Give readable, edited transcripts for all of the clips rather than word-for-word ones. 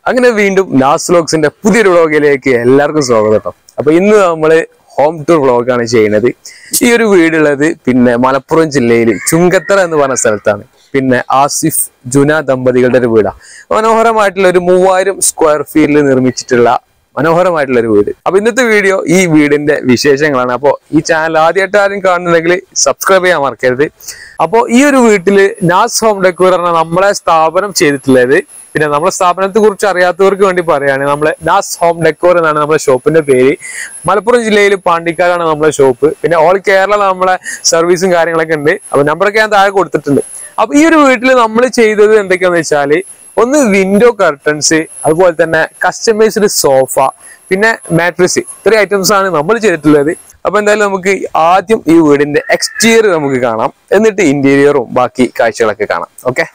അങ്ങനെ വീണ്ടും നാസ് വ്ലോഗ്സിന്റെ പുതിയൊരു വ്ലോഗിലേക്ക് എല്ലാവർക്കും സ്വാഗതം. അപ്പൊ ഇന്ന് നമ്മള് ഹോം ടൂർ വ്ലോഗാണ് ചെയ്യുന്നത്. ഈ ഒരു വീടുള്ളത് പിന്നെ മലപ്പുറം ജില്ലയിൽ ചുങ്കത്തറ എന്ന് പറഞ്ഞ സ്ഥലത്താണ്. പിന്നെ ആസിഫ് ജുന ദമ്പതികളുടെ ഒരു വീടാണ്. മനോഹരമായിട്ടുള്ള ഒരു 3000 സ്ക്വയർ ഫീറ്റിൽ നിർമ്മിച്ചിട്ടുള്ള മനോഹരമായിട്ടുള്ള ഒരു വീട്. അപ്പൊ ഇന്നത്തെ വീഡിയോ ഈ വീടിന്റെ വിശേഷങ്ങളാണ്. അപ്പോൾ ഈ ചാനൽ ആദ്യമായിട്ട് ആരും കാണുന്നുണ്ടെങ്കിൽ സബ്സ്ക്രൈബ് ചെയ്യാൻ മറക്കരുത്. അപ്പോൾ ഈ ഒരു വീട്ടില് നാസ് ഹോം ഡെക്കോർ എന്ന നമ്മളെ സ്ഥാപനം ചെയ്തിട്ടുള്ളത്. പിന്നെ നമ്മുടെ സ്ഥാപനത്തെ കുറിച്ച് അറിയാത്തവർക്ക് വേണ്ടി പറയാണ്, നമ്മളെ നാസ് ഹോം ഡെക്കോർ എന്നാണ് നമ്മുടെ ഷോപ്പിന്റെ പേര്. മലപ്പുറം ജില്ലയിൽ പാണ്ടിക്കാടാണ് നമ്മുടെ ഷോപ്പ്. പിന്നെ ഓൾ കേരള നമ്മളെ സർവീസും കാര്യങ്ങളൊക്കെ ഉണ്ട്. അപ്പൊ നമ്പറൊക്കെ ഞാൻ താഴെ കൊടുത്തിട്ടുണ്ട്. അപ്പൊ ഈ ഒരു വീട്ടിൽ നമ്മൾ ചെയ്തത് എന്തൊക്കെയാന്ന് വെച്ചാല്, ഒന്ന് വിൻഡോ കർട്ടൻസ്, അതുപോലെ തന്നെ കസ്റ്റമൈസ്ഡ് സോഫ, പിന്നെ മാട്രസ്, ഇത്രയും ഐറ്റംസ് ആണ് നമ്മൾ ചെയ്തിട്ടുള്ളത്. അപ്പൊ എന്തായാലും നമുക്ക് ആദ്യം ഈ വീടിന്റെ എക്സ്റ്റീരിയർ നമുക്ക് കാണാം, എന്നിട്ട് ഇന്റീരിയറും ബാക്കി കാഴ്ചകളൊക്കെ കാണാം. ഓക്കെ,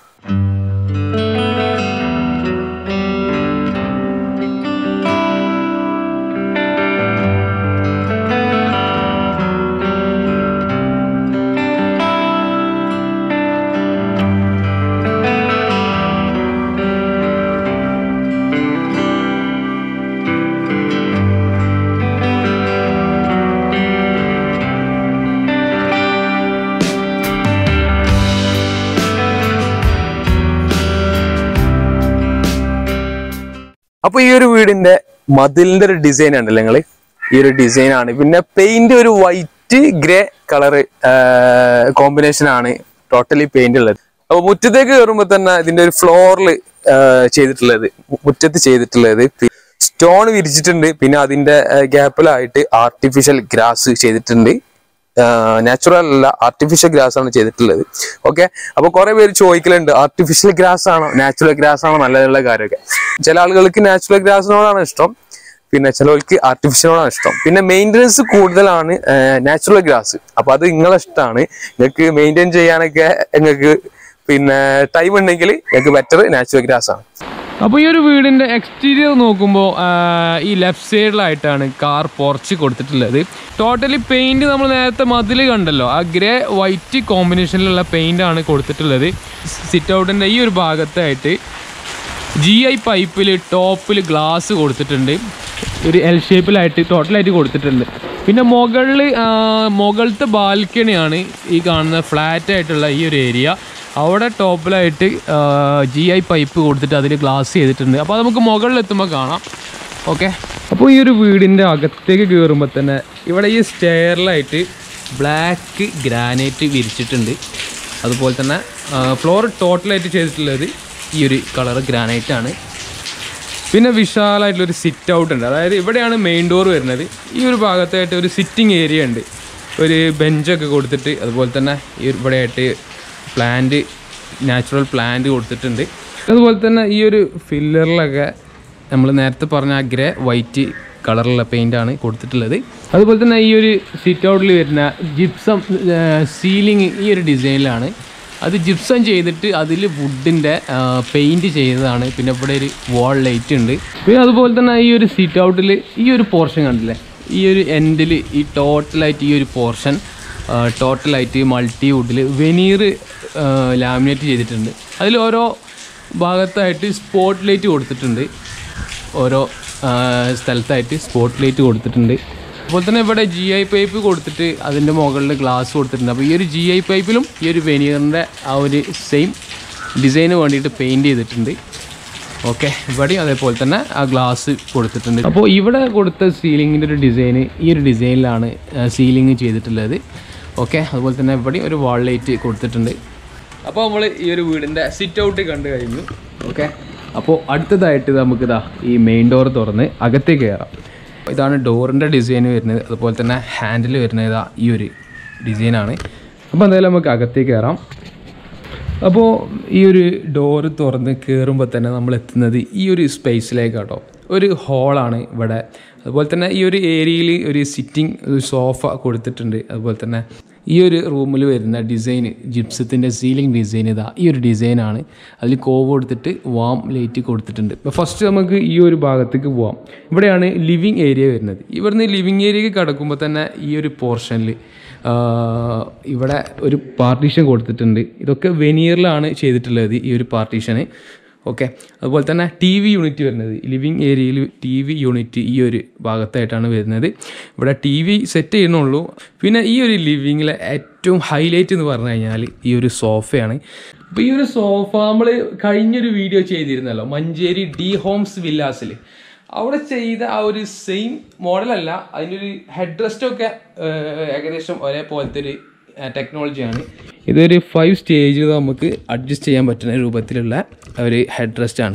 അപ്പൊ ഈ ഒരു വീടിന്റെ മതിലിന്റെ ഒരു ഡിസൈൻ ഉണ്ടല്ലോ നിങ്ങള്, ഈ ഒരു ഡിസൈൻ ആണ്. പിന്നെ പെയിന്റ് ഒരു വൈറ്റ് ഗ്രേ കളറ് കോമ്പിനേഷൻ ആണ് ടോട്ടലി പെയിന്റ് ഉള്ളത്. അപ്പൊ മുറ്റത്തേക്ക് കയറുമ്പോ തന്നെ ഇതിന്റെ ഒരു ഫ്ലോറിൽ മുറ്റത്ത് ചെയ്തിട്ടുള്ളത് സ്റ്റോൺ വിരിച്ചിട്ടുണ്ട്. പിന്നെ അതിന്റെ ഗ്യാപ്പിലായിട്ട് ആർട്ടിഫിഷ്യൽ ഗ്രാസ് ചെയ്തിട്ടുണ്ട്. നാച്ചുറൽ അല്ല, ആർട്ടിഫിഷ്യൽ ഗ്രാസ് ആണ് ചെയ്തിട്ടുള്ളത്. ഓക്കെ, അപ്പൊ കുറെ പേര് ചോദിക്കലുണ്ട്, ആർട്ടിഫിഷ്യൽ ഗ്രാസ് ആണോ നാച്ചുറൽ ഗ്രാസ് ആണോ നല്ലതുള്ള കാര്യമൊക്കെ. ചില ആളുകൾക്ക് നാച്ചുറൽ ഗ്രാസിനോടാണ് ഇഷ്ടം, പിന്നെ ചിലർക്ക് ആർട്ടിഫിഷ്യലിനോടാണ് ഇഷ്ടം. പിന്നെ മെയിൻ്റനൻസ് കൂടുതലാണ് നാച്ചുറൽ ഗ്രാസ്. അപ്പൊ അത് നിങ്ങളെ ഇഷ്ടമാണ്. നിങ്ങൾക്ക് മെയിൻറ്റെയിൻ ചെയ്യാനൊക്കെ നിങ്ങൾക്ക് പിന്നെ ടൈം ഉണ്ടെങ്കിൽ നിങ്ങൾക്ക് ബെറ്റർ നാച്ചുറൽ ഗ്രാസ് ആണ്. അപ്പോൾ ഈ ഒരു വീടിൻ്റെ എക്സ്റ്റീരിയർ നോക്കുമ്പോൾ ഈ ലെഫ്റ്റ് സൈഡിലായിട്ടാണ് കാർ പോർച്ച് കൊടുത്തിട്ടുള്ളത്. ടോട്ടലി പെയിൻറ്റ് നമ്മൾ നേരത്തെ മതിൽ കണ്ടല്ലോ, ആ ഗ്രേ വൈറ്റ് കോമ്പിനേഷനിലുള്ള പെയിൻ്റാണ് കൊടുത്തിട്ടുള്ളത്. സിറ്റ് ഔട്ടിൻ്റെ ഈ ഒരു ഭാഗത്തായിട്ട് GI പൈപ്പിൽ ടോപ്പിൽ ഗ്ലാസ് കൊടുത്തിട്ടുണ്ട്. ഒരു L ഷേപ്പിലായിട്ട് ടോട്ടലായിട്ട് കൊടുത്തിട്ടുണ്ട്. പിന്നെ മുകളിലത്തെ ബാൽക്കണിയാണ് ഈ കാണുന്ന ഫ്ലാറ്റ് ആയിട്ടുള്ള ഈ ഒരു ഏരിയ. അവിടെ ടോപ്പിലായിട്ട് GI പൈപ്പ് കൊടുത്തിട്ട് അതിൽ ഗ്ലാസ് ചെയ്തിട്ടുണ്ട്. അപ്പോൾ അത് നമുക്ക് മുകളിലെത്തുമ്പോൾ കാണാം. ഓക്കെ, അപ്പോൾ ഈ ഒരു വീടിൻ്റെ അകത്തേക്ക് കയറുമ്പോൾ തന്നെ ഇവിടെ ഈ സ്റ്റെയറിലായിട്ട് ബ്ലാക്ക് ഗ്രാനൈറ്റ് വിരിച്ചിട്ടുണ്ട്. അതുപോലെ തന്നെ ഫ്ലോർ ടോട്ടലായിട്ട് ചെയ്തിട്ടുള്ളത് ഈ ഒരു കളർ ഗ്രാനൈറ്റ് ആണ്. പിന്നെ വിശാലമായിട്ടുള്ളൊരു സിറ്റ് ഔട്ട് ഉണ്ട്. അതായത് ഇവിടെയാണ് മെയിൻ ഡോർ വരുന്നത്. ഈ ഒരു ഭാഗത്തായിട്ട് ഒരു സിറ്റിംഗ് ഏരിയ ഉണ്ട്, ഒരു ബെഞ്ചൊക്കെ കൊടുത്തിട്ട്. അതുപോലെ തന്നെ ഈ ഇവിടെയായിട്ട് നാച്ചുറൽ പ്ലാന്റ് കൊടുത്തിട്ടുണ്ട്. അതുപോലെ തന്നെ ഈ ഒരു ഫില്ലറിലൊക്കെ നമ്മൾ നേരത്തെ പറഞ്ഞ ആ ഗ്രേ വൈറ്റ് കളറുള്ള പെയിൻ്റാണ് കൊടുത്തിട്ടുള്ളത്. അതുപോലെ തന്നെ ഈ ഒരു സിറ്റ് ഔട്ടിൽ വരുന്ന ജിപ്സം സീലിംഗ് ഈ ഒരു ഡിസൈനിലാണ്. അത് ജിപ്സം ചെയ്തിട്ട് അതിൽ വുഡിൻ്റെ പെയിൻറ്റ് ചെയ്തതാണ്. പിന്നെ ഇവിടെ ഒരു വാൾ ലൈറ്റ് ഉണ്ട്. പിന്നെ അതുപോലെ തന്നെ ഈ ഒരു സിറ്റ് ഔട്ടിൽ ഈ ഒരു പോർഷൻ കണ്ടില്ലേ, ഈ ഒരു എൻഡിൽ ഈ ടോട്ടലായിട്ട് ഈ ഒരു പോർഷൻ ടോട്ടലായിട്ട് മൾട്ടി വുഡിൽ വെനീർ ലാമിനേറ്റ് ചെയ്തിട്ടുണ്ട്. അതിൽ ഓരോ ഭാഗത്തായിട്ട് സ്പോട്ട് ലൈറ്റ് കൊടുത്തിട്ടുണ്ട്, ഓരോ സ്ഥലത്തായിട്ട് സ്പോട്ട് ലൈറ്റ് കൊടുത്തിട്ടുണ്ട്. അതുപോലെ തന്നെ ഇവിടെ GI പൈപ്പ് കൊടുത്തിട്ട് അതിൻ്റെ മുകളിൽ ഗ്ലാസ് കൊടുത്തിട്ടുണ്ട്. അപ്പോൾ ഈ ഒരു GI പൈപ്പിലും ഈ ഒരു വെനീറിൻ്റെ ആ ഒരു സെയിം ഡിസൈന് വേണ്ടിയിട്ട് പെയിൻറ്റ് ചെയ്തിട്ടുണ്ട്. ഓക്കെ, ഇവിടെയും അതേപോലെ തന്നെ ആ ഗ്ലാസ് കൊടുത്തിട്ടുണ്ട്. അപ്പോൾ ഇവിടെ കൊടുത്ത സീലിങ്ങിൻ്റെ ഒരു ഡിസൈന് ഈ ഒരു ഡിസൈനിലാണ് സീലിംഗ് ചെയ്തിട്ടുള്ളത്. ഓക്കെ, അതുപോലെ തന്നെ ഇവിടെ ഒരു വാൾ ലൈറ്റ് കൊടുത്തിട്ടുണ്ട്. അപ്പോൾ നമ്മൾ ഈ ഒരു വീടിൻ്റെ സിറ്റ് ഔട്ട് കണ്ടു കഴിഞ്ഞു. ഓക്കെ, അപ്പോൾ അടുത്തതായിട്ട് നമുക്കിതാ ഈ മെയിൻ ഡോർ തുറന്ന് അകത്തേക്ക് കയറാം. ഇതാണ് ഡോറിൻ്റെ ഡിസൈൻ വരുന്നത്. അതുപോലെ തന്നെ ഹാൻഡിൽ വരുന്നത് ഇതാ ഈ ഒരു ഡിസൈനാണ്. അപ്പോൾ എന്തായാലും നമുക്ക് അകത്തേക്ക് കയറാം. അപ്പോൾ ഈ ഒരു ഡോറ് തുറന്ന് കയറുമ്പോൾ തന്നെ നമ്മൾ എത്തുന്നത് ഈ ഒരു സ്പേസിലേക്കാട്ടോ. ഒരു ഹോളാണ് ഇവിടെ. അതുപോലെ തന്നെ ഈ ഒരു ഏരിയയിൽ ഒരു സിറ്റിംഗ് ഒരു സോഫ കൊടുത്തിട്ടുണ്ട്. അതുപോലെ തന്നെ ഈ ഒരു റൂമിൽ വരുന്ന ഡിസൈൻ ജിപ്സത്തിൻ്റെ സീലിംഗ് ഡിസൈൻ ഇതാ ഈ ഒരു ഡിസൈനാണ്. അതിൽ കോവ് കൊടുത്തിട്ട് വാം ലൈറ്റ് കൊടുത്തിട്ടുണ്ട്. ഇപ്പോൾ ഫസ്റ്റ് നമുക്ക് ഈ ഒരു ഭാഗത്തേക്ക് പോവാം. ഇവിടെയാണ് ലിവിങ് ഏരിയ വരുന്നത്. ഇവിടുന്ന് ലിവിങ് ഏരിയക്ക് കടക്കുമ്പോൾ തന്നെ ഈ ഒരു പോർഷനിൽ ഇവിടെ ഒരു പാർട്ടീഷൻ കൊടുത്തിട്ടുണ്ട്. ഇതൊക്കെ വെനീറിലാണ് ചെയ്തിട്ടുള്ളത് ഈ ഒരു പാർട്ടീഷന്. ഓക്കെ. അതുപോലെ തന്നെ ടി വി യൂണിറ്റ് വരുന്നത് ലിവിങ് ഏരിയയിൽ ടി വി യൂണിറ്റ് ഈ ഒരു ഭാഗത്തായിട്ടാണ് വരുന്നത്. ഇവിടെ ടി വി സെറ്റ് ചെയ്യുന്നുള്ളൂ. പിന്നെ ഈ ഒരു ലിവിങ്ങിലെ ഏറ്റവും ഹൈലൈറ്റ് എന്ന് പറഞ്ഞു കഴിഞ്ഞാൽ ഈ ഒരു സോഫയാണ്. അപ്പോൾ ഈ ഒരു സോഫ നമ്മൾ കഴിഞ്ഞൊരു വീഡിയോ ചെയ്തിരുന്നല്ലോ മഞ്ചേരി ഡി ഹോംസ് വില്ലാസിൽ. അവിടെ ചെയ്ത ആ ഒരു സെയിം മോഡലല്ല, അതിൻ്റെ ഒരു ഹെഡ് റെസ്റ്റൊക്കെ ഏകദേശം ഒരേപോലത്തെ ഒരു ടെക്നോളജിയാണ്. ഇതൊരു 5 സ്റ്റേജിൽ നമുക്ക് അഡ്ജസ്റ്റ് ചെയ്യാൻ പറ്റുന്ന രൂപത്തിലുള്ള ഒരു ഹെഡ് റെസ്റ്റാണ്.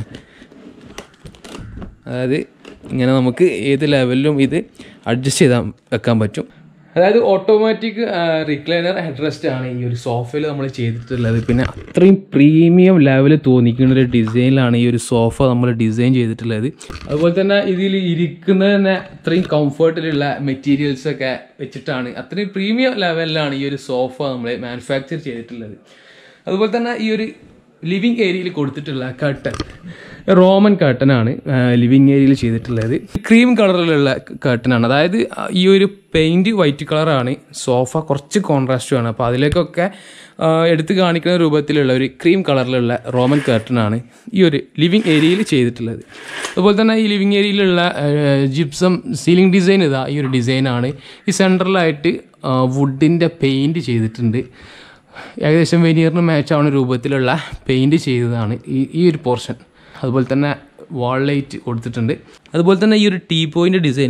അതായത് ഇങ്ങനെ നമുക്ക് ഏത് ലെവലിലും ഇത് അഡ്ജസ്റ്റ് ചെയ്താൽ വെക്കാൻ പറ്റും. അതായത് ഓട്ടോമാറ്റിക് റിക്ലൈനർ ഹെഡ് റെസ്റ്റ് ആണ് ഈ ഒരു സോഫയിൽ നമ്മൾ ചെയ്തിട്ടുള്ളത്. പിന്നെ അത്രയും പ്രീമിയം ലെവൽ തോന്നിക്കുന്ന ഒരു ഡിസൈനിലാണ് ഈ ഒരു സോഫ നമ്മൾ ഡിസൈൻ ചെയ്തിട്ടുള്ളത്. അതുപോലെ തന്നെ ഇതിൽ ഇരിക്കുന്നത് തന്നെ അത്രയും കംഫർട്ടിലുള്ള മെറ്റീരിയൽസൊക്കെ വെച്ചിട്ടാണ്, അത്രയും പ്രീമിയം ലെവലിലാണ് ഈ ഒരു സോഫ നമ്മൾ മാനുഫാക്ചർ ചെയ്തിട്ടുള്ളത്. അതുപോലെ തന്നെ ഈ ഒരു ലിവിങ് ഏരിയയിൽ കൊടുത്തിട്ടുള്ള കർട്ടൻ റോമൻ കർട്ടനാണ് ലിവിങ് ഏരിയയിൽ ചെയ്തിട്ടുള്ളത്. ക്രീം കളറിലുള്ള കർട്ടനാണ്. അതായത് ഈ ഒരു പെയിൻറ്റ് വൈറ്റ് കളറാണ്, സോഫ കുറച്ച് കോൺട്രാസ്റ്റുമാണ്. അപ്പോൾ അതിലേക്കൊക്കെ എടുത്ത് കാണിക്കുന്ന രൂപത്തിലുള്ള ഒരു ക്രീം കളറിലുള്ള റോമൻ കർട്ടനാണ് ഈ ഒരു ലിവിങ് ഏരിയയിൽ ചെയ്തിട്ടുള്ളത്. അതുപോലെ തന്നെ ഈ ലിവിങ് ഏരിയയിലുള്ള ജിപ്സം സീലിംഗ് ഡിസൈൻ ഈ ഒരു ഡിസൈനാണ്. ഈ സെൻട്രലായിട്ട് വുഡിൻ്റെ പെയിൻറ്റ് ചെയ്തിട്ടുണ്ട്. ഏകദേശം വെനീറിന് മാച്ച് ആവുന്ന രൂപത്തിലുള്ള പെയിൻറ്റ് ചെയ്തതാണ് ഈ ഒരു പോർഷൻ. അതുപോലെ തന്നെ വാൾ ലൈറ്റ് കൊടുത്തിട്ടുണ്ട്. അതുപോലെ തന്നെ ഈ ഒരു ടീ പോയിൻ്റെ ഡിസൈൻ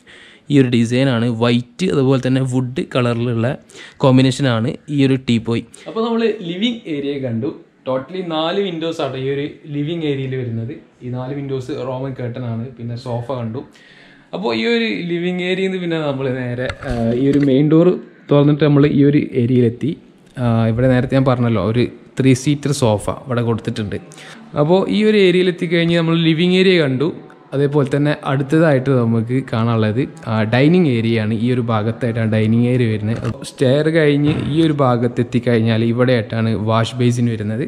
ഈ ഒരു ഡിസൈനാണ്. വൈറ്റ് അതുപോലെ തന്നെ വുഡ് കളറിലുള്ള കോമ്പിനേഷനാണ് ഈ ഒരു ടീ പോയി. അപ്പോൾ നമ്മൾ ലിവിങ് ഏരിയ കണ്ടു. ടോട്ടലി 4 വിൻഡോസ് ആണ് ഈ ഒരു ലിവിങ് ഏരിയയിൽ വരുന്നത്. ഈ 4 വിൻഡോസ് റോമൻ കർട്ടനാണ്. പിന്നെ സോഫ കണ്ടു. അപ്പോൾ ഈ ഒരു ലിവിങ് ഏരിയയിൽ നിന്ന് പിന്നെ നമ്മൾ നേരെ ഈ ഒരു മെയിൻ ഡോർ തുറന്നിട്ട് നമ്മൾ ഈ ഒരു ഏരിയയിലെത്തി. ഇവിടെ നേരത്തെ ഞാൻ പറഞ്ഞല്ലോ ഒരു 3 സീറ്റർ സോഫ ഇവിടെ കൊടുത്തിട്ടുണ്ട്. അപ്പോൾ ഈ ഒരു ഏരിയയിൽ എത്തിക്കഴിഞ്ഞ് നമ്മൾ ലിവിങ് ഏരിയ കണ്ടു. അതേപോലെ തന്നെ അടുത്തതായിട്ട് നമുക്ക് കാണാനുള്ളത് ഡൈനിങ് ഏരിയയാണ്. ഈ ഒരു ഭാഗത്തായിട്ടാണ് ഡൈനിങ് ഏരിയ വരുന്നത്. സ്റ്റെയർ കഴിഞ്ഞ് ഈ ഒരു ഭാഗത്ത് എത്തിക്കഴിഞ്ഞാൽ ഇവിടെയായിട്ടാണ് വാഷ് ബേസിൻ വരുന്നത്.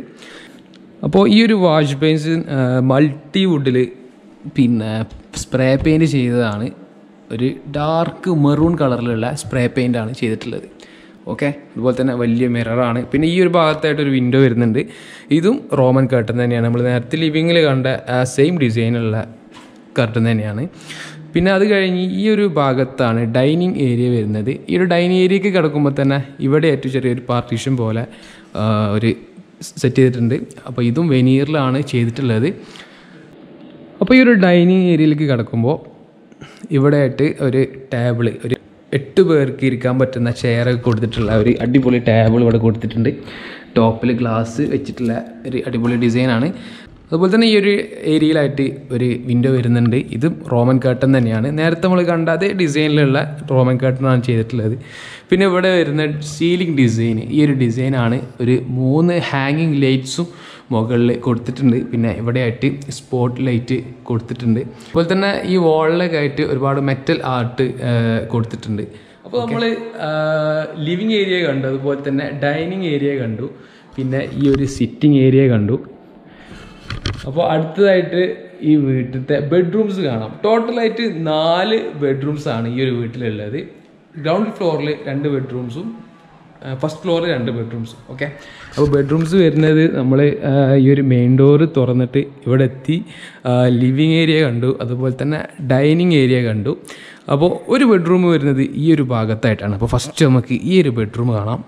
അപ്പോൾ ഈ ഒരു വാഷ് ബേസിൻ മൾട്ടി വുഡിൽ പിന്നെ സ്പ്രേ പെയിൻറ്റ് ചെയ്തതാണ്. ഒരു ഡാർക്ക് മെറൂൺ കളറിലുള്ള സ്പ്രേ പെയിൻ്റാണ് ചെയ്തിട്ടുള്ളത്. ഓക്കെ. അതുപോലെ തന്നെ വലിയ മിററാണ്. പിന്നെ ഈ ഒരു ഭാഗത്തായിട്ടൊരു വിൻഡോ വരുന്നുണ്ട്. ഇതും റോമൻ കർട്ടൻ തന്നെയാണ്. നമ്മൾ നേരത്തെ ലിവിങ്ങിൽ കണ്ട സെയിം ഡിസൈനുള്ള കർട്ടൻ തന്നെയാണ്. പിന്നെ അത് കഴിഞ്ഞ് ഈ ഒരു ഭാഗത്താണ് ഡൈനിങ് ഏരിയ വരുന്നത്. ഈ ഒരു ഡൈനിങ് ഏരിയയ്ക്ക് കിടക്കുമ്പോൾ തന്നെ ഇവിടെ ഏറ്റവും ചെറിയൊരു പാർട്ടീഷൻ പോലെ ഒരു സെറ്റ് ചെയ്തിട്ടുണ്ട്. അപ്പോൾ ഇതും വെനീറിലാണ് ചെയ്തിട്ടുള്ളത്. അപ്പോൾ ഈ ഒരു ഡൈനിങ് ഏരിയയിലേക്ക് കിടക്കുമ്പോൾ ഇവിടെയായിട്ട് ഒരു ടേബിള്, ഒരു 8 പേർക്ക് ഇരിക്കാൻ പറ്റുന്ന ചെയറൊക്കെ കൊടുത്തിട്ടുള്ള ഒരു അടിപൊളി ടേബിൾ ഇവിടെ കൊടുത്തിട്ടുണ്ട്. ടോപ്പിൽ ഗ്ലാസ് വെച്ചിട്ടുള്ള ഒരു അടിപൊളി ഡിസൈനാണ്. അതുപോലെ തന്നെ ഈ ഒരു ഏരിയയിലായിട്ട് ഒരു വിൻഡോ വരുന്നുണ്ട്. ഇതും റോമൻ കർട്ടൻ തന്നെയാണ്. നേരത്തെ നമ്മൾ കണ്ട അതേ ഡിസൈനിലുള്ള റോമൻ കർട്ടനാണ് ചെയ്തിട്ടുള്ളത്. പിന്നെ ഇവിടെ വരുന്ന സീലിംഗ് ഡിസൈൻ ഈ ഒരു ഡിസൈനാണ്. ഒരു 3 ഹാങ്ങിങ് ലൈറ്റ്സും മുകളിൽ കൊടുത്തിട്ടുണ്ട്. പിന്നെ ഇവിടെയായിട്ട് സ്പോട്ട് ലൈറ്റ് കൊടുത്തിട്ടുണ്ട്. അതുപോലെ തന്നെ ഈ വാളിലൊക്കെ ആയിട്ട് ഒരുപാട് മെറ്റൽ ആർട്ട് കൊടുത്തിട്ടുണ്ട്. അപ്പോൾ നമ്മൾ ലിവിങ് ഏരിയ കണ്ടു, അതുപോലെ തന്നെ ഡൈനിങ് ഏരിയ കണ്ടു, പിന്നെ ഈ ഒരു സിറ്റിംഗ് ഏരിയ കണ്ടു. അപ്പോൾ അടുത്തതായിട്ട് ഈ വീട്ടിലത്തെ ബെഡ്റൂംസ് കാണാം. ടോട്ടലായിട്ട് 4 ബെഡ്റൂംസാണ് ഈ ഒരു വീട്ടിലുള്ളത്. ഗ്രൗണ്ട് ഫ്ലോറിൽ 2 ബെഡ്റൂംസും ഫസ്റ്റ് ഫ്ലോറിൽ 2 ബെഡ്റൂംസും. ഓക്കെ. അപ്പോൾ ബെഡ്റൂംസ് വരുന്നത് നമ്മൾ ഈ ഒരു മെയിൻ ഡോറ് തുറന്നിട്ട് ഇവിടെ എത്തി ലിവിങ് ഏരിയ കണ്ടു, അതുപോലെ തന്നെ ഡൈനിങ് ഏരിയ കണ്ടു. അപ്പോൾ ഒരു ബെഡ്റൂം വരുന്നത് ഈ ഒരു ഭാഗത്തായിട്ടാണ്. അപ്പോൾ ഫസ്റ്റ് നമുക്ക് ഈ ഒരു ബെഡ്റൂം കാണാം.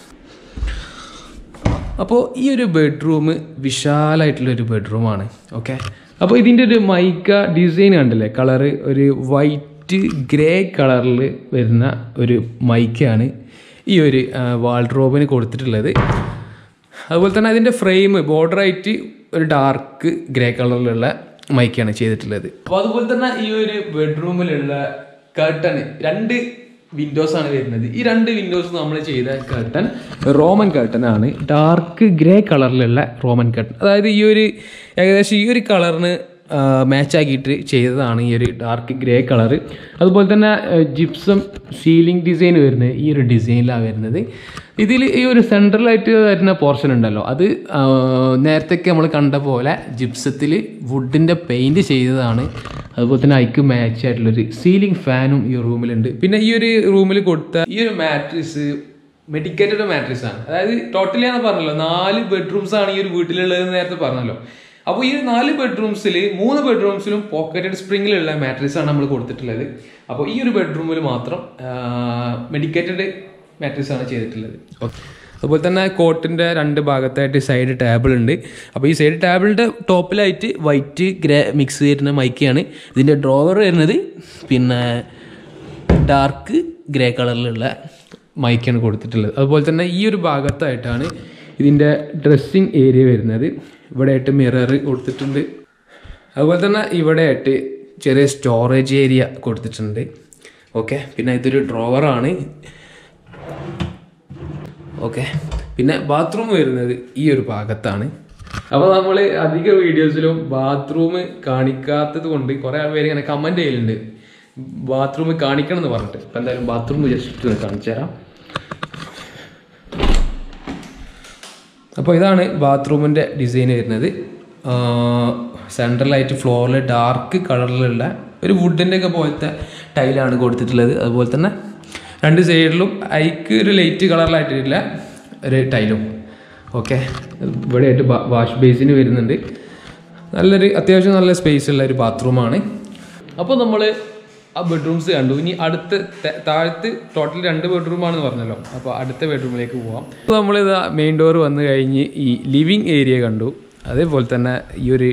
അപ്പോൾ ഈ ഒരു ബെഡ്റൂം വിശാലമായിട്ടുള്ളൊരു ബെഡ്റൂമാണ്. ഓക്കെ. അപ്പോൾ ഇതിൻ്റെ ഒരു മൈക്ക ഡിസൈൻ കണ്ടില്ലേ, കളറ് ഒരു വൈറ്റ് ഗ്രേ കളറിൽ വരുന്ന ഒരു മൈക്കയാണ് ഈ ഒരു വാൾഡ്രോബിന് കൊടുത്തിട്ടുള്ളത്. അതുപോലെ തന്നെ അതിൻ്റെ ഫ്രെയിം ബോർഡറായിട്ട് ഒരു ഡാർക്ക് ഗ്രേ കളറിലുള്ള മൈക്കാണ് ചെയ്തിട്ടുള്ളത്. അപ്പോൾ അതുപോലെ തന്നെ ഈ ഒരു ബെഡ്റൂമിലുള്ള കർട്ടൻ 2 വിൻഡോസാണ് വരുന്നത്. ഈ 2 വിൻഡോസ് നമ്മൾ ചെയ്ത കർട്ടൻ റോമൻ കർട്ടൻ ആണ്. ഡാർക്ക് ഗ്രേ കളറിലുള്ള റോമൻ കർട്ടൻ. അതായത് ഈ ഒരു ഏകദേശം ഈ ഒരു കളറിന് മാച്ചാക്കിയിട്ട് ചെയ്തതാണ് ഈ ഒരു ഡാർക്ക് ഗ്രേ കളറ്. അതുപോലെ തന്നെ ജിപ്സം സീലിംഗ് ഡിസൈൻ വരുന്നത് ഈ ഒരു ഡിസൈനിലാണ് വരുന്നത്. ഇതിൽ ഈ ഒരു സെൻട്രലായിട്ട് വരുന്ന പോർഷൻ ഉണ്ടല്ലോ, അത് നേരത്തെയൊക്കെ നമ്മൾ കണ്ട പോലെ ജിപ്സത്തിൽ വുഡിൻ്റെ പെയിൻറ്റ് ചെയ്തതാണ്. അതുപോലെ തന്നെ അതിക്ക് മാച്ച് ആയിട്ടുള്ളൊരു സീലിംഗ് ഫാനും ഈ റൂമിലുണ്ട്. പിന്നെ ഈ ഒരു റൂമിൽ കൊടുത്ത ഈ ഒരു മാട്രിക്സ് മെഡിക്കേറ്റഡ് മാട്രിക്സ് ആണ്. അതായത് ടോട്ടലി ഞാൻ പറഞ്ഞല്ലോ 4 ബെഡ്റൂംസ് ആണ് ഈ ഒരു വീട്ടിലുള്ളത് നേരത്തെ പറഞ്ഞല്ലോ. അപ്പോൾ ഈ 4 ബെഡ്റൂംസിൽ 3 ബെഡ്റൂംസിലും പോക്കറ്റഡ് സ്പ്രിങ്ങിലുള്ള മാട്രിക്സ് ആണ് നമ്മൾ കൊടുത്തിട്ടുള്ളത്. അപ്പോൾ ഈ ഒരു ബെഡ്റൂമിൽ മാത്രം മെഡിക്കേറ്റഡ് മാട്രിക്സ് ആണ് ചെയ്തിട്ടുള്ളത്. അതുപോലെ തന്നെ കോട്ടിൻ്റെ 2 ഭാഗത്തായിട്ട് സൈഡ് ടേബിൾ ഉണ്ട്. അപ്പോൾ ഈ സൈഡ് ടേബിളിൻ്റെ ടോപ്പിലായിട്ട് വൈറ്റ് ഗ്രേ മിക്സ് വരുന്ന മൈക്കയാണ്. ഇതിൻ്റെ ഡ്രോവർ വരുന്നത് പിന്നെ ഡാർക്ക് ഗ്രേ കളറിലുള്ള മൈക്കാണ് കൊടുത്തിട്ടുള്ളത്. അതുപോലെ തന്നെ ഈ ഒരു ഭാഗത്തായിട്ടാണ് ഇതിൻ്റെ ഡ്രസ്സിങ് ഏരിയ വരുന്നത്. ഇവിടെ ആയിട്ട് മിറർ കൊടുത്തിട്ടുണ്ട്. അതുപോലെ തന്നെ ഇവിടെ ആയിട്ട് ചെറിയ സ്റ്റോറേജ് ഏരിയ കൊടുത്തിട്ടുണ്ട്. ഓക്കെ, പിന്നെ ഇതൊരു ഡ്രോവറാണ്. ഓക്കെ, പിന്നെ ബാത്റൂം വരുന്നത് ഈ ഒരു ഭാഗത്താണ്. അപ്പോൾ നമ്മൾ അധിക വീഡിയോസിലും ബാത്റൂം കാണിക്കാത്തത് കൊണ്ട് കുറേ പേര് ഇങ്ങനെ കമൻറ്റ് ചെയ്യലുണ്ട് ബാത്റൂം കാണിക്കണം എന്ന് പറഞ്ഞിട്ട്. അപ്പം എന്തായാലും ബാത്റൂം ജസ്റ്റ് കാണിച്ചു തരാം. അപ്പോൾ ഇതാണ് ബാത്റൂമിൻ്റെ ഡിസൈൻ വരുന്നത്. സെൻട്രലായിട്ട് ഫ്ലോറിൽ ഡാർക്ക് കളറിലുള്ള ഒരു വുഡിൻ്റെ ഒക്കെ പോലത്തെ ടൈലാണ് കൊടുത്തിട്ടുള്ളത്. അതുപോലെ തന്നെ 2 സൈഡിലും ഐക്ക് ഒരു ലൈറ്റ് കളറിലായിട്ടുള്ള ഒരു ടൈലും. ഓക്കെ, ഇവിടെ ആയിട്ട് വാഷ് ബേസിന് വരുന്നുണ്ട്. അത്യാവശ്യം നല്ല സ്പേസ് ഉള്ള ഒരു ബാത്റൂമാണ്. അപ്പോൾ നമ്മൾ ആ ബെഡ്റൂംസ് കണ്ടു. ഇനി അടുത്ത താഴത്ത് ടോട്ടൽ 2 ബെഡ്റൂമാണെന്ന് പറഞ്ഞല്ലോ. അപ്പോൾ അടുത്ത ബെഡ്റൂമിലേക്ക് പോവാം. അപ്പോൾ നമ്മളിത് മെയിൻ ഡോർ വന്നു കഴിഞ്ഞ് ഈ ലിവിങ് ഏരിയ കണ്ടു. അതേപോലെ തന്നെ ഈ ഒരു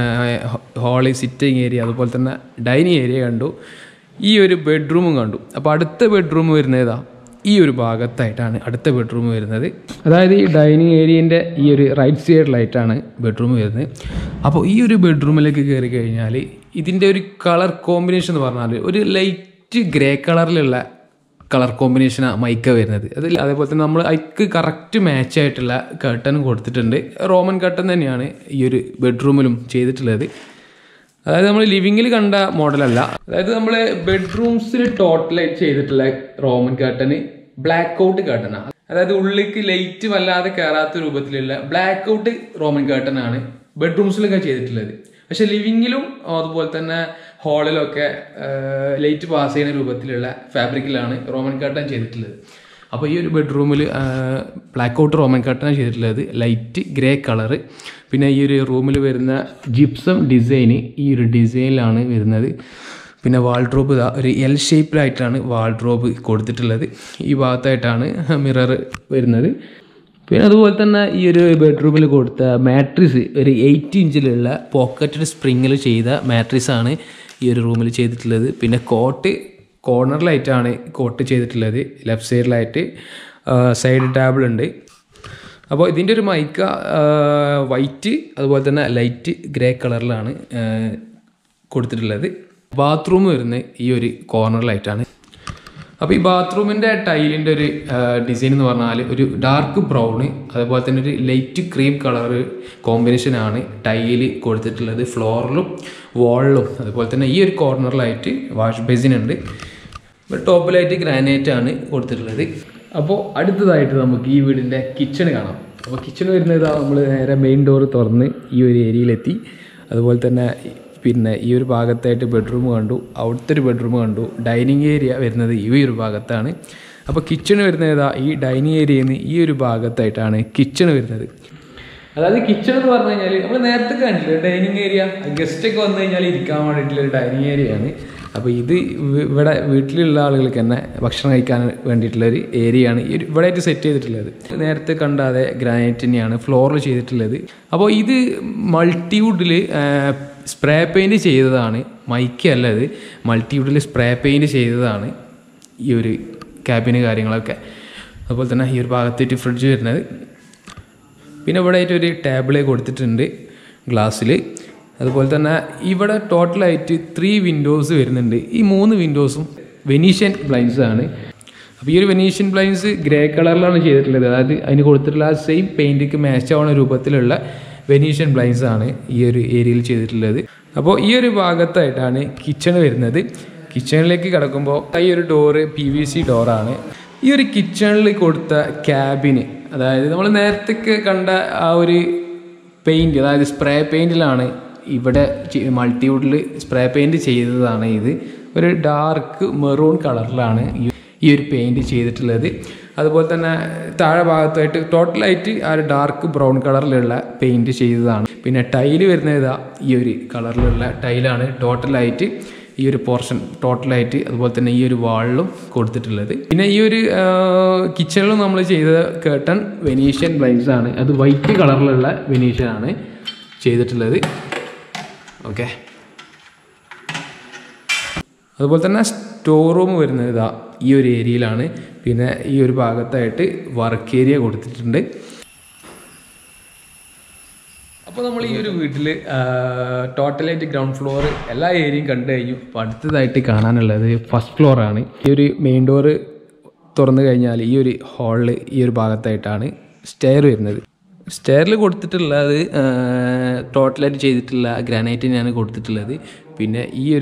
ഹാള് സിറ്റിംഗ് ഏരിയ, അതുപോലെ തന്നെ ഡൈനിങ് ഏരിയ കണ്ടു. ഈ ഒരു ബെഡ്റൂമും കണ്ടു. അപ്പോൾ അടുത്ത ബെഡ്റൂം വരുന്നത് ഈ ഒരു ഭാഗത്തായിട്ടാണ് അടുത്ത ബെഡ്റൂം വരുന്നത്. അതായത് ഈ ഡൈനിങ് ഏരിയൻ്റെ ഈ ഒരു റൈറ്റ് സൈഡിലായിട്ടാണ് ബെഡ്റൂം വരുന്നത്. അപ്പോൾ ഈ ഒരു ബെഡ്റൂമിലേക്ക് കയറി കഴിഞ്ഞാൽ ഇതിൻ്റെ ഒരു കളർ കോമ്പിനേഷൻ എന്ന് പറഞ്ഞാൽ ഒരു ലൈറ്റ് ഗ്രേ കളറിലുള്ള കളർ കോമ്പിനേഷനാണ് മൈക്ക വരുന്നത്. അതേപോലെ തന്നെ നമ്മൾ അതിക്ക് കറക്റ്റ് മാച്ചായിട്ടുള്ള കർട്ടനും കൊടുത്തിട്ടുണ്ട്. റോമൻ കർട്ടൻ തന്നെയാണ് ഈ ഒരു ബെഡ്റൂമിലും ചെയ്തിട്ടുള്ളത്. അതായത് നമ്മൾ ലിവിങ്ങിൽ കണ്ട മോഡലല്ല. അതായത് നമ്മൾ ബെഡ്റൂംസിൽ ടോട്ടലായിട്ട് ചെയ്തിട്ടുള്ള റോമൻ കർട്ടന് ബ്ലാക്ക് ഔട്ട് കർട്ടനാണ്. അതായത് ഉള്ളിലേക്ക് ലൈറ്റ് വല്ലാതെ കയറാത്ത രൂപത്തിലുള്ള ബ്ലാക്ക് ഔട്ട് റോമൻ കർട്ടനാണ് ബെഡ്റൂംസിലൊക്കെ ചെയ്തിട്ടുള്ളത്. പക്ഷെ ലിവിങ്ങിലും അതുപോലെ തന്നെ ഹാളിലൊക്കെ ലൈറ്റ് പാസ് ചെയ്യുന്ന രൂപത്തിലുള്ള ഫാബ്രിക്കിലാണ് റോമൻ കർട്ടൻ ചെയ്തിട്ടുള്ളത്. അപ്പോൾ ഈ ഒരു ബെഡ്റൂമിൽ ബ്ലാക്ക് ഔട്ട് റോമൻ കർട്ടനാണ് ചെയ്തിട്ടുള്ളത്, ലൈറ്റ് ഗ്രേ കളറ്. പിന്നെ ഈ ഒരു റൂമിൽ വരുന്ന ജിപ്സം ഡിസൈന് ഈ ഒരു ഡിസൈനിലാണ് വരുന്നത്. പിന്നെ വാൾഡ്രോബ് ഒരു എൽ ഷേപ്പിലായിട്ടാണ് വാൾഡ്രോബ് കൊടുത്തിട്ടുള്ളത്. ഈ ഭാഗത്തായിട്ടാണ് മിറർ വരുന്നത്. പിന്നെ അതുപോലെ തന്നെ ഈ ഒരു ബെഡ്റൂമിൽ കൊടുത്ത മാട്രിക്സ് ഒരു 8 ഇഞ്ചിലുള്ള പോക്കറ്റഡ് സ്പ്രിങ്ങിൽ ചെയ്ത മാട്രിക്സാണ് ഈ ഒരു റൂമിൽ ചെയ്തിട്ടുള്ളത്. പിന്നെ കോർണറിലായിട്ടാണ് കോട്ട് ചെയ്തിട്ടുള്ളത്. ലെഫ്റ്റ് സൈഡിലായിട്ട് സൈഡ് ടേബിൾ ഉണ്ട്. അപ്പോൾ ഇതിൻ്റെ ഒരു മൈക്ക വൈറ്റ് അതുപോലെ തന്നെ ലൈറ്റ് ഗ്രേ കളറിലാണ് കൊടുത്തിട്ടുള്ളത്. ബാത്റൂം വരുന്നത് ഈ ഒരു കോർണറിലായിട്ടാണ്. അപ്പോൾ ഈ ബാത്റൂമിൻ്റെ ടൈലിൻ്റെ ഒരു ഡിസൈൻ എന്ന് പറഞ്ഞാൽ ഒരു ഡാർക്ക് ബ്രൗണ് അതുപോലെ തന്നെ ഒരു ലൈറ്റ് ക്രീം കളറ് കോമ്പിനേഷനാണ് ടൈല് കൊടുത്തിട്ടുള്ളത്. ഫ്ലോറിലും വാളിലും അതുപോലെ തന്നെ ഈ ഒരു കോർണറിലായിട്ട് വാഷ് ബേസിനുണ്ട്. ടോപ്പിലായിട്ട് ഗ്രാനൈറ്റ് ആണ് കൊടുത്തിട്ടുള്ളത്. അപ്പോൾ അടുത്തതായിട്ട് നമുക്ക് ഈ വീടിൻ്റെ കിച്ചൺ കാണാം. അപ്പോൾ കിച്ചൺ വരുന്നത് നമ്മൾ നേരെ മെയിൻ ഡോർ തുറന്ന് ഈ ഒരു ഏരിയയിലെത്തി. അതുപോലെ തന്നെ പിന്നെ ഈ ഒരു ഭാഗത്തായിട്ട് ബെഡ്റൂം കണ്ടു, അവിടുത്തെ ഒരു ബെഡ്റൂം കണ്ടു. ഡൈനിങ് ഏരിയ വരുന്നത് ഈ ഒരു ഭാഗത്താണ്. അപ്പോൾ കിച്ചൺ വരുന്നത് ഈ ഡൈനിങ് ഏരിയയിൽ നിന്ന് ഈ ഒരു ഭാഗത്തായിട്ടാണ് കിച്ചൺ വരുന്നത്. അതായത് കിച്ചൺ എന്ന് പറഞ്ഞു കഴിഞ്ഞാൽ നമ്മൾ നേരത്തെ കണ്ടില്ല ഡൈനിങ് ഏരിയ, ഗസ്റ്റൊക്കെ വന്നു കഴിഞ്ഞാൽ ഇരിക്കാൻ വേണ്ടിയിട്ടുള്ള ഒരു ഡൈനിങ് ഏരിയയാണ്. അപ്പോൾ ഇത് ഇവിടെ വീട്ടിലുള്ള ആളുകൾക്ക് തന്നെ ഭക്ഷണം കഴിക്കാൻ വേണ്ടിയിട്ടുള്ളൊരു ഏരിയയാണ് ഇവിടെ ആയിട്ട് സെറ്റ് ചെയ്തിട്ടുള്ളത്. നേരത്തെ കണ്ടാതെ ഗ്രാനൈറ്റ് തന്നെയാണ് ഫ്ലോറിൽ ചെയ്തിട്ടുള്ളത്. അപ്പോൾ ഇത് മൾട്ടിവുഡിൽ സ്പ്രേ പെയിൻറ്റ് ചെയ്തതാണ്, മൈക്കല്ല ഇത്. മൾട്ടിവുഡിൽ സ്പ്രേ പെയിൻറ്റ് ചെയ്തതാണ് ഈ ഒരു ക്യാബിന് കാര്യങ്ങളൊക്കെ. അതുപോലെ തന്നെ ഈ ഒരു ഭാഗത്തേക്ക് ഫ്രിഡ്ജ് വരുന്നത്. പിന്നെ ഇവിടെ ആയിട്ട് ഒരു ടേബിള് കൊടുത്തിട്ടുണ്ട് ഗ്ലാസ്സിൽ. അതുപോലെ തന്നെ ഇവിടെ ടോട്ടലായിട്ട് 3 വിൻഡോസ് വരുന്നുണ്ട്. ഈ 3 വിൻഡോസും വെനീഷ്യൻ ബ്ലൈൻഡ്സ് ആണ്. അപ്പോൾ ഈ ഒരു വെനീഷ്യൻ ബ്ലൈൻഡ്സ് ഗ്രേ കളറിലാണ് ചെയ്തിട്ടുള്ളത്. അതായത് അതിന് കൊടുത്തിട്ടുള്ള ആ സെയിം പെയിൻറ്റിക്ക് മാച്ച് ആവുന്ന രൂപത്തിലുള്ള വെനീഷ്യൻ ബ്ലൈൻഡ്സ് ആണ് ഈ ഒരു ഏരിയയിൽ ചെയ്തിട്ടുള്ളത്. അപ്പോൾ ഈ ഒരു ഭാഗത്തായിട്ടാണ് കിച്ചൺ വരുന്നത്. കിച്ചണിലേക്ക് കിടക്കുമ്പോൾ ഈ ഒരു ഡോറ് PVC ഡോറാണ്. ഈ ഒരു കിച്ചണിൽ കൊടുത്ത ക്യാബിന്, അതായത് നമ്മൾ നേരത്തെ കണ്ട ആ ഒരു പെയിൻറ്റ്, അതായത് സ്പ്രേ പെയിൻറ്റിലാണ് ഇവിടെ മൾട്ടിവുഡിൽ സ്പ്രേ പെയിൻറ്റ് ചെയ്തതാണ്. ഇത് ഒരു ഡാർക്ക് മെറൂൺ കളറിലാണ് ഈ ഒരു പെയിൻറ്റ് ചെയ്തിട്ടുള്ളത്. അതുപോലെ തന്നെ താഴെ ഭാഗത്തായിട്ട് ടോട്ടലായിട്ട് ആ ഒരു ഡാർക്ക് ബ്രൗൺ കളറിലുള്ള പെയിൻറ്റ് ചെയ്തതാണ്. പിന്നെ ടൈല് വരുന്നത് ഇതാ ഈ ഒരു കളറിലുള്ള ടൈലാണ് ടോട്ടലായിട്ട് ഈ ഒരു പോർഷൻ ടോട്ടലായിട്ട്, അതുപോലെ തന്നെ ഈ ഒരു വാളിലും കൊടുത്തിട്ടുള്ളത്. പിന്നെ ഈ ഒരു കിച്ചണിലും നമ്മൾ ചെയ്ത കേട്ടൺ വെനീഷ്യൻ ബ്ലൈൻഡ്സ് ആണ്. അത് വൈറ്റ് കളറിലുള്ള വെനീഷ്യൻ ആണ് ചെയ്തിട്ടുള്ളത്. ഓക്കെ, അതുപോലെ തന്നെ സ്റ്റോർ റൂം വരുന്നത് ഇതാ ഈ ഒരു ഏരിയയിലാണ്. പിന്നെ ഈ ഒരു ഭാഗത്തായിട്ട് വർക്ക് ഏരിയ കൊടുത്തിട്ടുണ്ട്. അപ്പോൾ നമ്മൾ ഈ ഒരു വീട്ടിൽ ടോട്ടലായിട്ട് ഗ്രൗണ്ട് ഫ്ലോർ എല്ലാ ഏരിയയും കണ്ടു കഴിഞ്ഞു. അപ്പോൾ അടുത്തതായിട്ട് കാണാനുള്ളത് ഫസ്റ്റ് ഫ്ലോറാണ്. ഈ ഒരു മെയിൻ ഡോറ് തുറന്നു കഴിഞ്ഞാൽ ഈ ഒരു ഹാളിൽ ഈ ഒരു ഭാഗത്തായിട്ടാണ് സ്റ്റെയർ വരുന്നത്. സ്റ്റെയറിൽ കൊടുത്തിട്ടുള്ളത് ടോട്ടലായിട്ട് ചെയ്തിട്ടുള്ള ഗ്രാനൈറ്റിനെയാണ് കൊടുത്തിട്ടുള്ളത്. പിന്നെ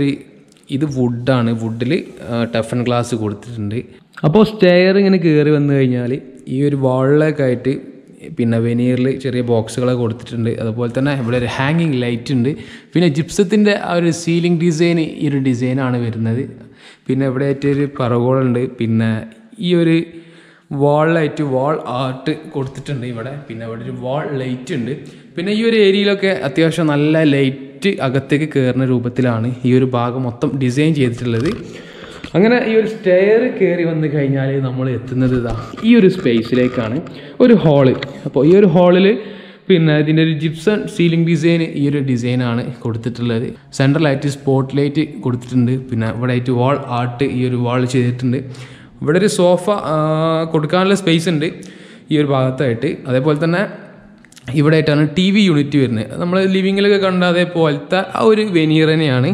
ഇത് വുഡാണ്, വുഡിൽ ടഫൻ ഗ്ലാസ് കൊടുത്തിട്ടുണ്ട്. അപ്പോൾ സ്റ്റെയർ ഇങ്ങനെ കയറി വന്നു കഴിഞ്ഞാൽ ഈ ഒരു വാളിലൊക്കെ ആയിട്ട് പിന്നെ വെനീറിൽ ചെറിയ ബോക്സുകളൊക്കെ കൊടുത്തിട്ടുണ്ട്. അതുപോലെ തന്നെ ഇവിടെ ഒരു ഹാങ്ങിങ് ലൈറ്റ് ഉണ്ട്. പിന്നെ ജിപ്സത്തിൻ്റെ ആ ഒരു സീലിംഗ് ഡിസൈൻ ഈ ഒരു ഡിസൈനാണ് വരുന്നത്. പിന്നെ ഇവിടെ ആയിട്ടൊരു പറകോളുണ്ട്. പിന്നെ ഈ ഒരു വാളിലായിട്ട് വാൾ ആർട്ട് കൊടുത്തിട്ടുണ്ട് ഇവിടെ. പിന്നെ ഇവിടെ ഒരു വാൾ ലൈറ്റ് ഉണ്ട്. പിന്നെ ഈ ഒരു ഏരിയയിലൊക്കെ അത്യാവശ്യം നല്ല ലൈറ്റ് അകത്തേക്ക് കയറുന്ന രൂപത്തിലാണ് ഈ ഒരു ഭാഗം മൊത്തം ഡിസൈൻ ചെയ്തിട്ടുള്ളത്. അങ്ങനെ ഈ ഒരു സ്റ്റെയർ കയറി വന്നു കഴിഞ്ഞാൽ നമ്മൾ എത്തുന്നത് ഇതാ ഈ ഒരു സ്പേസിലേക്കാണ്, ഒരു ഹാള്. അപ്പോൾ ഈ ഒരു ഹാളിൽ പിന്നെ ഇതിൻ്റെ ഒരു ജിപ്സം സീലിംഗ് ഡിസൈൻ ഈ ഒരു ഡിസൈനാണ് കൊടുത്തിട്ടുള്ളത്. സെൻട്രലായിട്ട് സ്പോട്ട് ലൈറ്റ് കൊടുത്തിട്ടുണ്ട്. പിന്നെ ഇവിടെ ആയിട്ട് വാൾ ആർട്ട് ഈ ഒരു വാൾ ചെയ്തിട്ടുണ്ട്. ഇവിടെ ഒരു സോഫ കൊടുക്കാനുള്ള സ്പേസ് ഉണ്ട് ഈ ഒരു ഭാഗത്തായിട്ട്. അതേപോലെ തന്നെ ഇവിടെ ആയിട്ടാണ് TV യൂണിറ്റ് വരുന്നത്. നമ്മൾ ലിവിങ്ങിലൊക്കെ കണ്ട അതേപോലത്തെ ആ ഒരു വെനീർ തന്നെയാണ്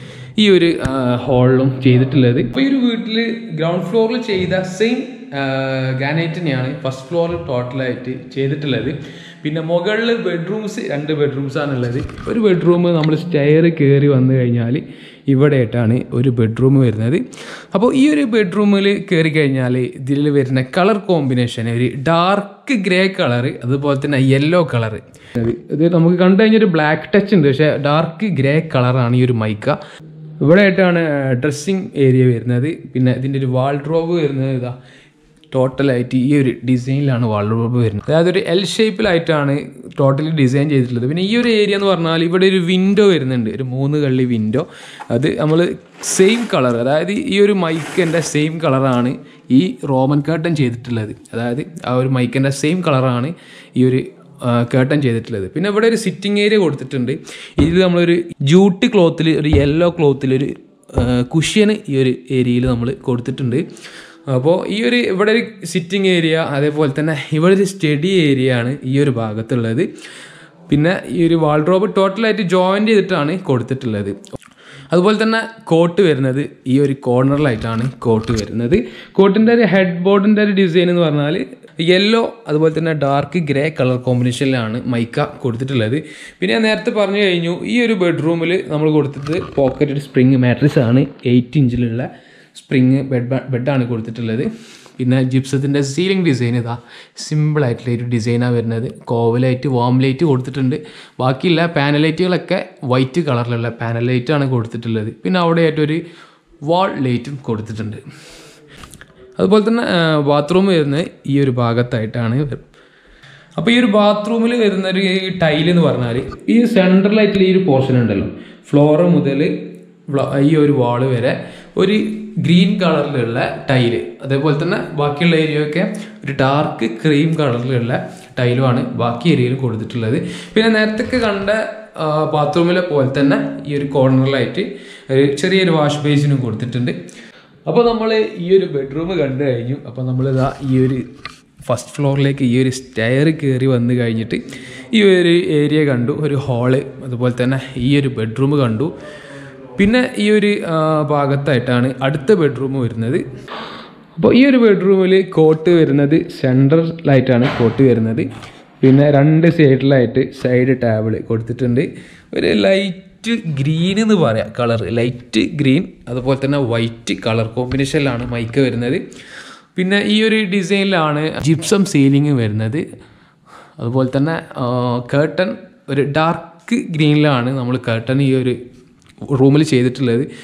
ഈ ഒരു ഹാളിലും ചെയ്തിട്ടുള്ളത്. ഇപ്പോൾ ഈ ഒരു വീട്ടിൽ ഗ്രൗണ്ട് ഫ്ലോറിൽ ചെയ്ത സെയിം ഗ്രാനൈറ്റ് തന്നെയാണ് ഫസ്റ്റ് ഫ്ലോറിൽ ടോട്ടലായിട്ട് ചെയ്തിട്ടുള്ളത്. പിന്നെ മുകളിൽ ബെഡ്റൂംസ് 2 ബെഡ്റൂംസാണുള്ളത്. ഒരു ബെഡ്റൂം നമ്മൾ സ്റ്റെയർ കയറി വന്നു കഴിഞ്ഞാൽ ഇവിടെ ആയിട്ടാണ് ഒരു ബെഡ്റൂം വരുന്നത്. അപ്പോൾ ഈ ഒരു ബെഡ്റൂമിൽ കയറി കഴിഞ്ഞാൽ ഇതിൽ വരുന്ന കളർ കോമ്പിനേഷൻ ഒരു ഡാർക്ക് ഗ്രേ കളറ്, അതുപോലെ തന്നെ യെല്ലോ കളറ്. ഇത് നമുക്ക് കണ്ടു കഴിഞ്ഞൊരു ബ്ലാക്ക് ടച്ച് ഉണ്ട്, പക്ഷേ ഡാർക്ക് ഗ്രേ കളറാണ് ഈ ഒരു മൈക്ക. ഇവിടെ ആയിട്ടാണ് ഡ്രസ്സിങ് ഏരിയ വരുന്നത്. പിന്നെ ഇതിൻ്റെ ഒരു വാൾഡ്രോബ് വരുന്നത് ഇതാ ടോട്ടലായിട്ട് ഈ ഒരു ഡിസൈനിലാണ് വാൾഡ്രോബ് വരുന്നത്. അതായത് ഒരു L ഷേപ്പിലായിട്ടാണ് ടോട്ടലി ഡിസൈൻ ചെയ്തിട്ടുള്ളത്. പിന്നെ ഈ ഒരു ഏരിയ എന്ന് പറഞ്ഞാൽ ഇവിടെ ഒരു വിൻഡോ വരുന്നുണ്ട്, ഒരു 3 കള്ളി വിൻഡോ. അത് നമ്മൾ സെയിം കളർ, അതായത് ഈ ഒരു മൈക്കിൻ്റെ സെയിം കളറാണ് ഈ റോമൻ കേർട്ടൻ ചെയ്തിട്ടുള്ളത്. അതായത് ആ ഒരു മൈക്കിൻ്റെ സെയിം കളറാണ് ഈ ഒരു കേർട്ടൻ ചെയ്തിട്ടുള്ളത്. പിന്നെ ഇവിടെ ഒരു സിറ്റിംഗ് ഏരിയ കൊടുത്തിട്ടുണ്ട്. ഇതിൽ നമ്മളൊരു ജൂട്ട് ക്ലോത്തിൽ, ഒരു യെല്ലോ ക്ലോത്തിൽ ഒരു കുഷ്യന് ഈ ഒരു ഏരിയയിൽ നമ്മൾ കൊടുത്തിട്ടുണ്ട്. അപ്പോൾ ഈ ഒരു ഇവിടെ ഒരു സിറ്റിംഗ് ഏരിയ, അതേപോലെ തന്നെ ഇവിടെ ഒരു സ്റ്റഡി ഏരിയ ആണ് ഈ ഒരു ഭാഗത്തുള്ളത്. പിന്നെ ഈ ഒരു വാൾഡ്രോബ് ടോട്ടലായിട്ട് ജോയിൻ്റ് ചെയ്തിട്ടാണ് കൊടുത്തിട്ടുള്ളത്. അതുപോലെ തന്നെ കോട്ട് വരുന്നത് ഈ ഒരു കോർണറിലായിട്ടാണ് കോട്ട് വരുന്നത്. കോട്ടിൻ്റെ ഒരു ഹെഡ് ബോർഡിൻ്റെ ഒരു ഡിസൈൻ എന്ന് പറഞ്ഞാൽ യെല്ലോ അതുപോലെ തന്നെ ഡാർക്ക് ഗ്രേ കളർ കോമ്പിനേഷനിലാണ് മൈക്ക കൊടുത്തിട്ടുള്ളത്. പിന്നെ ഞാൻ നേരത്തെ പറഞ്ഞു കഴിഞ്ഞു, ഈ ഒരു ബെഡ്റൂമിൽ നമ്മൾ കൊടുത്തിട്ട് പോക്കറ്റഡ് സ്പ്രിങ് മാട്രിക്സ് ആണ്, 8 ഇഞ്ചിലുള്ള സ്പ്രിങ് ബെഡാണ് കൊടുത്തിട്ടുള്ളത്. പിന്നെ ജിപ്സത്തിൻ്റെ സീലിംഗ് ഡിസൈൻ ഇതാ സിമ്പിളായിട്ടുള്ള ഒരു ഡിസൈനാണ് വരുന്നത്. കോവലൈറ്റ്, വാം ലൈറ്റ് കൊടുത്തിട്ടുണ്ട്. ബാക്കിയുള്ള പാനലൈറ്റുകളൊക്കെ വൈറ്റ് കളറിലുള്ള പാനൽ ലൈറ്റാണ് കൊടുത്തിട്ടുള്ളത്. പിന്നെ അവിടെയായിട്ടൊരു വാൾ ലൈറ്റും കൊടുത്തിട്ടുണ്ട്. അതുപോലെ തന്നെ ബാത്റൂം വരുന്നത് ഈ ഒരു ഭാഗത്തായിട്ടാണ്. അപ്പോൾ ഈ ഒരു ബാത്റൂമിൽ വരുന്നൊരു ടൈൽ എന്ന് പറഞ്ഞാൽ ഈ സെൻട്രലായിട്ടുള്ള ഈ ഒരു പോർഷൻ ഉണ്ടല്ലോ, ഫ്ലോറ് മുതൽ ഈ ഒരു വാള് വരെ ഒരു ഗ്രീൻ കളറിലുള്ള ടൈല്. അതേപോലെ തന്നെ ബാക്കിയുള്ള ഏരിയയൊക്കെ ഒരു ഡാർക്ക് ക്രീം കളറിലുള്ള ടൈലുമാണ് ബാക്കി ഏരിയയിൽ കൊടുത്തിട്ടുള്ളത്. പിന്നെ നേരത്തെ കണ്ട ബാത്റൂമിലെ പോലെ തന്നെ ഈ ഒരു കോർണറിലായിട്ട് ഒരു ചെറിയൊരു വാഷ് ബേസിനും കൊടുത്തിട്ടുണ്ട്. അപ്പോൾ നമ്മൾ ഈ ഒരു ബെഡ്റൂം കണ്ടു കഴിഞ്ഞു. അപ്പോൾ നമ്മളിതാ ഈ ഒരു ഫസ്റ്റ് ഫ്ലോറിലേക്ക് ഈ ഒരു സ്റ്റെയർ കയറി വന്നു കഴിഞ്ഞിട്ട് ഈ ഒരു ഏരിയ കണ്ടു, ഒരു ഹാള്, അതുപോലെ തന്നെ ഈ ഒരു ബെഡ്റൂം കണ്ടു. പിന്നെ ഈ ഒരു ഭാഗത്തായിട്ടാണ് അടുത്ത ബെഡ്റൂം വരുന്നത്. അപ്പോൾ ഈ ഒരു ബെഡ്റൂമിൽ കോട്ട് വരുന്നത് സെൻട്രലായിട്ടാണ് കോട്ട് വരുന്നത്. പിന്നെ 2 സൈഡിലായിട്ട് സൈഡ് ടേബിൾ കൊടുത്തിട്ടുണ്ട്. ഒരു ലൈറ്റ് ഗ്രീൻ എന്ന് പറയാം, കളർ ലൈറ്റ് ഗ്രീൻ, അതുപോലെ തന്നെ വൈറ്റ് കളർ കോമ്പിനേഷനിലാണ് മൈക്ക വരുന്നത്. പിന്നെ ഈ ഒരു ഡിസൈനിലാണ് ജിപ്സം സീലിംഗ് വരുന്നത്. അതുപോലെ തന്നെ കേർട്ടൺ ഒരു ഡാർക്ക് ഗ്രീനിലാണ് നമ്മൾ കേർട്ടൺ ഈ ഒരു റൂമിൽ ചെയ്തിട്ടുള്ളത്.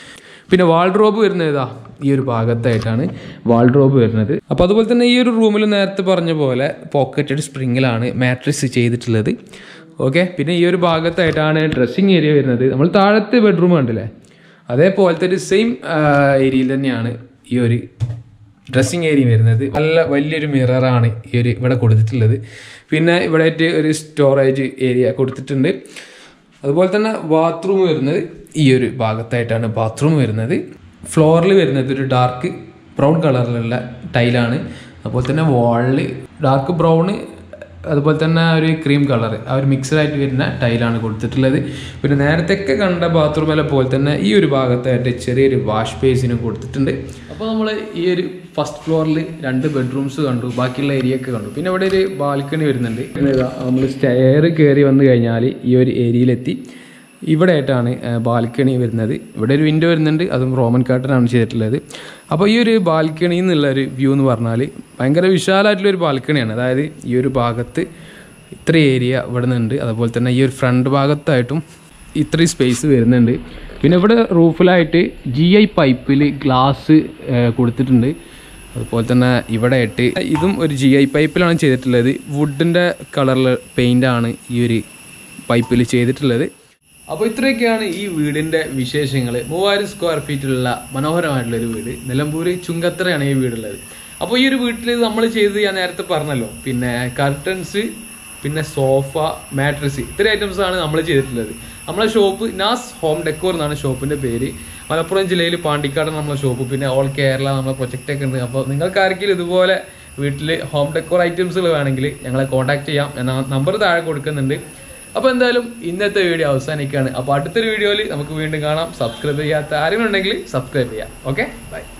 പിന്നെ വാൾഡ്രോബ് വരുന്നത് ഇതാ ഈ ഒരു ഭാഗത്തായിട്ടാണ് വാൾഡ്രോബ് വരുന്നത്. അപ്പോൾ അതുപോലെ തന്നെ ഈ ഒരു റൂമിൽ നേരത്തെ പറഞ്ഞ പോലെ പോക്കറ്റഡ് സ്പ്രിങ്ങിലാണ് മാട്രിക്സ് ചെയ്തിട്ടുള്ളത്. ഓക്കെ, പിന്നെ ഈ ഒരു ഭാഗത്തായിട്ടാണ് ഡ്രസ്സിങ് ഏരിയ വരുന്നത്. നമ്മൾ താഴത്തെ ബെഡ്റൂം കണ്ടില്ലേ, അതേപോലത്തെ ഒരു സെയിം ഏരിയയിൽ തന്നെയാണ് ഈ ഒരു ഡ്രസ്സിങ് ഏരിയ വരുന്നത്. നല്ല വലിയൊരു മിററാണ് ഈ ഒരു ഇവിടെ കൊടുത്തിട്ടുള്ളത്. പിന്നെ ഇവിടെ ഒരു സ്റ്റോറേജ് ഏരിയ കൊടുത്തിട്ടുണ്ട്. അതുപോലെ തന്നെ ബാത്റൂം വരുന്നത് ഈ ഒരു ഭാഗത്തായിട്ടാണ് ബാത്റൂം വരുന്നത്. ഫ്ലോറിൽ വരുന്നത് ഒരു ഡാർക്ക് ബ്രൗൺ കളറിലുള്ള ടൈലാണ്. അതുപോലെ തന്നെ വാളിൽ ഡാർക്ക് ബ്രൗണ്, അതുപോലെ തന്നെ ഒരു ക്രീം കളർ, ആ ഒരു മിക്സഡായിട്ട് വരുന്ന ടൈലാണ് കൊടുത്തിട്ടുള്ളത്. പിന്നെ നേരത്തെയൊക്കെ കണ്ട ബാത്റൂമിലെ പോലെ തന്നെ ഈ ഒരു ഭാഗത്തായിട്ട് ചെറിയൊരു വാഷ് ബേസിനും കൊടുത്തിട്ടുണ്ട്. അപ്പോൾ നമ്മൾ ഈ ഒരു ഫസ്റ്റ് ഫ്ലോറിൽ 2 ബെഡ്റൂംസ് കണ്ടു, ബാക്കിയുള്ള ഏരിയ ഒക്കെ കണ്ടു. പിന്നെ ഇവിടെ ഒരു ബാൽക്കണി വരുന്നുണ്ട്. നമ്മൾ സ്റ്റെയർ കയറി വന്നു കഴിഞ്ഞാൽ ഈ ഒരു ഏരിയയിലെത്തി. ഇവിടെ ആയിട്ടാണ് ബാൽക്കണി വരുന്നത്. ഇവിടെ ഒരു വിൻഡോ വരുന്നുണ്ട്, അതും റോമൻ കർട്ടനാണ് ചെയ്തിട്ടുള്ളത്. അപ്പോൾ ഈ ഒരു ബാൽക്കണിയിൽ നിന്നുള്ള ഒരു വ്യൂ എന്ന് പറഞ്ഞാൽ ഭയങ്കര വിശാലമായിട്ടുള്ളൊരു ബാൽക്കണിയാണ്. അതായത് ഈ ഒരു ഭാഗത്ത് ഇത്ര ഏരിയ ഇവിടെ നിന്നുണ്ട്. അതുപോലെ തന്നെ ഈ ഒരു ഫ്രണ്ട് ഭാഗത്തായിട്ടും ഇത്രയും സ്പേസ് വരുന്നുണ്ട്. പിന്നെ ഇവിടെ റൂഫിലായിട്ട് GI പൈപ്പിൽ ഗ്ലാസ് കൊടുത്തിട്ടുണ്ട്. അതുപോലെ തന്നെ ഇവിടെ ആയിട്ട് ഇതും ഒരു GI പൈപ്പിലാണ് ചെയ്തിട്ടുള്ളത്. വുഡിൻ്റെ കളറിൽ പെയിൻ്റാണ് ഈ ഒരു പൈപ്പിൽ ചെയ്തിട്ടുള്ളത്. അപ്പോൾ ഇത്രയൊക്കെയാണ് ഈ വീടിൻ്റെ വിശേഷങ്ങൾ. 3000 സ്ക്വയർ ഫീറ്റിലുള്ള മനോഹരമായിട്ടുള്ളൊരു വീട്. നിലമ്പൂർ ചുങ്കത്തറയാണ് ഈ വീടുള്ളത്. അപ്പോൾ ഈ ഒരു വീട്ടിൽ നമ്മൾ ചെയ്തത് ഞാൻ നേരത്തെ പറഞ്ഞല്ലോ, പിന്നെ കർട്ടൻസ്, പിന്നെ സോഫ, മാട്രസ്, ഇത്രയും ഐറ്റംസാണ് നമ്മൾ ചെയ്തിട്ടുള്ളത്. നമ്മളെ ഷോപ്പ് നാസ് ഹോം ഡെക്കോർ എന്നാണ് ഷോപ്പിൻ്റെ പേര്. മലപ്പുറം ജില്ലയിൽ പാണ്ടിക്കാടാണ് നമ്മളെ ഷോപ്പ്. പിന്നെ ഓൾ കേരള നമ്മളെ പ്രൊജക്റ്റൊക്കെ ഉണ്ട്. അപ്പോൾ നിങ്ങൾക്ക് ആർക്കെങ്കിലും ഇതുപോലെ വീട്ടിൽ ഹോം ഡെക്കോർ ഐറ്റംസുകൾ വേണമെങ്കിൽ ഞങ്ങളെ കോൺടാക്ട് ചെയ്യാം. ഞാൻ നമ്പർ താഴെ കൊടുക്കുന്നുണ്ട്. അപ്പോൾ എന്തായാലും ഇന്നത്തെ വീഡിയോ അവസാനിക്കുകയാണ്. അപ്പോൾ അടുത്തൊരു വീഡിയോയിൽ നമുക്ക് വീണ്ടും കാണാം. സബ്സ്ക്രൈബ് ചെയ്യാത്ത ആരെങ്കിലും ഉണ്ടെങ്കിൽ സബ്സ്ക്രൈബ് ചെയ്യാം. Okay, by.